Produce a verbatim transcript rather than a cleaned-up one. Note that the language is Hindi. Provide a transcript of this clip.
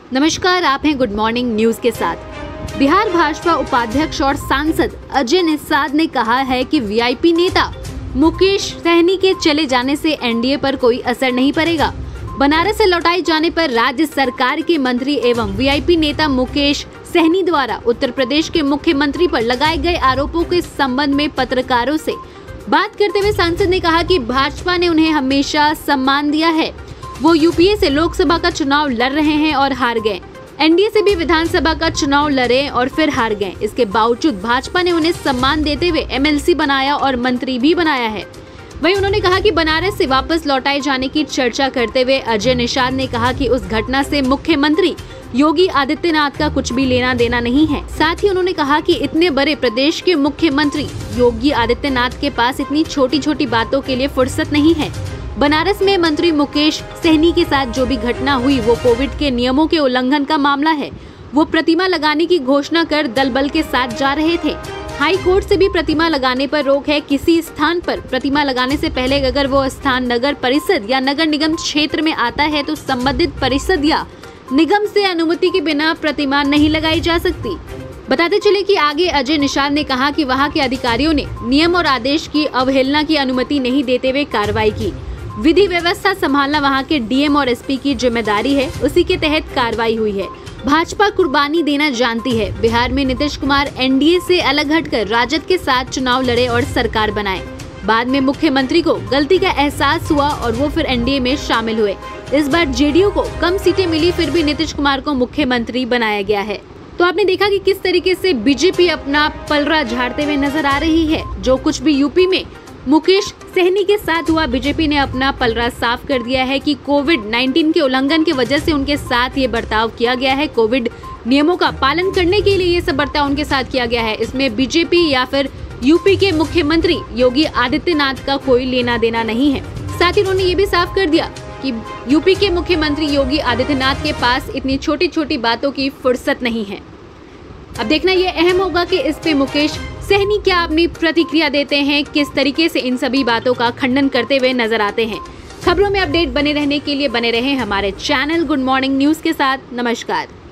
नमस्कार, आप हैं गुड मॉर्निंग न्यूज के साथ। बिहार भाजपा उपाध्यक्ष और सांसद अजय निषाद ने कहा है कि वीआईपी नेता मुकेश सहनी के चले जाने से एनडीए पर कोई असर नहीं पड़ेगा। बनारस से लौटाए जाने पर राज्य सरकार के मंत्री एवं वीआईपी नेता मुकेश सहनी द्वारा उत्तर प्रदेश के मुख्यमंत्री पर लगाए गए आरोपों के संबंध में पत्रकारों से बात करते हुए सांसद ने कहा कि भाजपा ने उन्हें हमेशा सम्मान दिया है। वो यूपीए से लोकसभा का चुनाव लड़ रहे हैं और हार गए, एनडीए से भी विधानसभा का चुनाव लड़े और फिर हार गए। इसके बावजूद भाजपा ने उन्हें सम्मान देते हुए एमएलसी बनाया और मंत्री भी बनाया है। वहीं उन्होंने कहा कि बनारस से वापस लौटाए जाने की चर्चा करते हुए अजय निषाद ने कहा कि उस घटना से मुख्यमंत्री योगी आदित्यनाथ का कुछ भी लेना देना नहीं है। साथ ही उन्होंने कहा कि इतने बड़े प्रदेश के मुख्यमंत्री योगी आदित्यनाथ के पास इतनी छोटी छोटी बातों के लिए फुर्सत नहीं है। बनारस में मंत्री मुकेश सहनी के साथ जो भी घटना हुई वो कोविड के नियमों के उल्लंघन का मामला है। वो प्रतिमा लगाने की घोषणा कर दल बल के साथ जा रहे थे। हाई कोर्ट से भी प्रतिमा लगाने पर रोक है। किसी स्थान पर प्रतिमा लगाने से पहले अगर वो स्थान नगर परिषद या नगर निगम क्षेत्र में आता है तो संबंधित परिषद या निगम से अनुमति के बिना प्रतिमा नहीं लगाई जा सकती। बताते चले कि आगे अजय निषाद ने कहा कि वहां के अधिकारियों ने नियम और आदेश की अवहेलना की अनुमति नहीं देते हुए कार्रवाई की। विधि व्यवस्था संभालना वहां के डीएम और एसपी की जिम्मेदारी है, उसी के तहत कार्रवाई हुई है। भाजपा कुर्बानी देना जानती है। बिहार में नीतीश कुमार एनडीए से अलग हटकर राजद के साथ चुनाव लड़े और सरकार बनाए। बाद में मुख्यमंत्री को गलती का एहसास हुआ और वो फिर एनडीए में शामिल हुए। इस बार जेडीयू को कम सीटें मिली, फिर भी नीतीश कुमार को मुख्यमंत्री बनाया गया है। तो आपने देखा कि किस तरीके से बीजेपी अपना पलड़ा झाड़ते हुए नजर आ रही है। जो कुछ भी यूपी में मुकेश सहनी के साथ हुआ, बीजेपी ने अपना पलड़ा साफ कर दिया है कि कोविड उन्नीस के उल्लंघन की वजह से उनके साथ ये बर्ताव किया गया है। कोविड नियमों का पालन करने के लिए ये सब बर्ताव उनके साथ किया गया है। इसमें बीजेपी या फिर यूपी के मुख्यमंत्री योगी आदित्यनाथ का कोई लेना देना नहीं है। साथ ही उन्होंने ये भी साफ कर दिया कि यूपी के मुख्यमंत्री योगी आदित्यनाथ के पास इतनी छोटी छोटी बातों की फुर्सत नहीं है। अब देखना ये अहम होगा कि इस पे मुकेश सहनी क्या अपनी प्रतिक्रिया देते हैं, किस तरीके से इन सभी बातों का खंडन करते हुए नजर आते हैं। खबरों में अपडेट बने रहने के लिए बने रहें हमारे चैनल गुड मॉर्निंग न्यूज के साथ। नमस्कार।